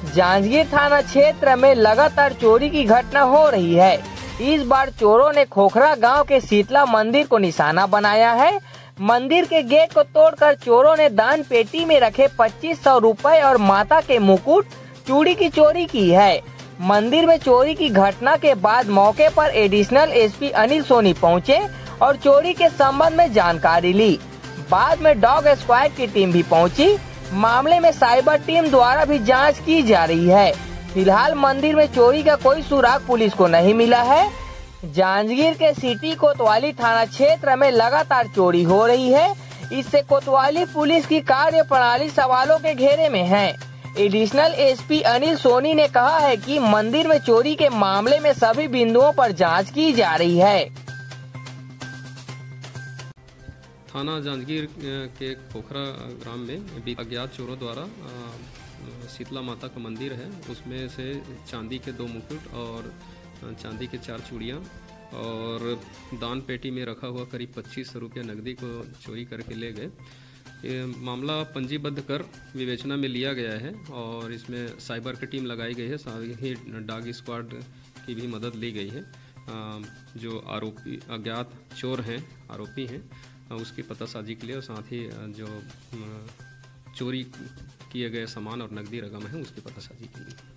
जांजगीर थाना क्षेत्र में लगातार चोरी की घटना हो रही है। इस बार चोरों ने खोखरा गांव के शीतला मंदिर को निशाना बनाया है। मंदिर के गेट को तोड़कर चोरों ने दान पेटी में रखे 2500 रुपए और माता के मुकुट चूड़ी की चोरी की है। मंदिर में चोरी की घटना के बाद मौके पर एडिशनल एसपी अनिल सोनी पहुंचे और चोरी के संबंध में जानकारी ली। बाद में डॉग स्क्वाड की टीम भी पहुंची। मामले में साइबर टीम द्वारा भी जांच की जा रही है। फिलहाल मंदिर में चोरी का कोई सुराग पुलिस को नहीं मिला है। जांजगीर के सिटी कोतवाली थाना क्षेत्र में लगातार चोरी हो रही है। इससे कोतवाली पुलिस की कार्य प्रणाली सवालों के घेरे में है। एडिशनल एसपी अनिल सोनी ने कहा है कि मंदिर में चोरी के मामले में सभी बिंदुओं पर जांच की जा रही है। थाना जांजगीर के खोखरा ग्राम में अज्ञात चोरों द्वारा शीतला माता का मंदिर है, उसमें से चांदी के 2 मुकुट और चांदी के 4 चूड़ियाँ और दान पेटी में रखा हुआ करीब 2500 रुपये नकदी को चोरी करके ले गए। ये मामला पंजीबद्ध कर विवेचना में लिया गया है और इसमें साइबर की टीम लगाई गई है, साथ ही डॉग स्क्वाड की भी मदद ली गई है। जो आरोपी अज्ञात चोर हैं, आरोपी हैं, उसकी पतासाजी के लिए और साथ ही जो चोरी किए गए सामान और नकदी रकम है उसकी पतासाजी के लिए।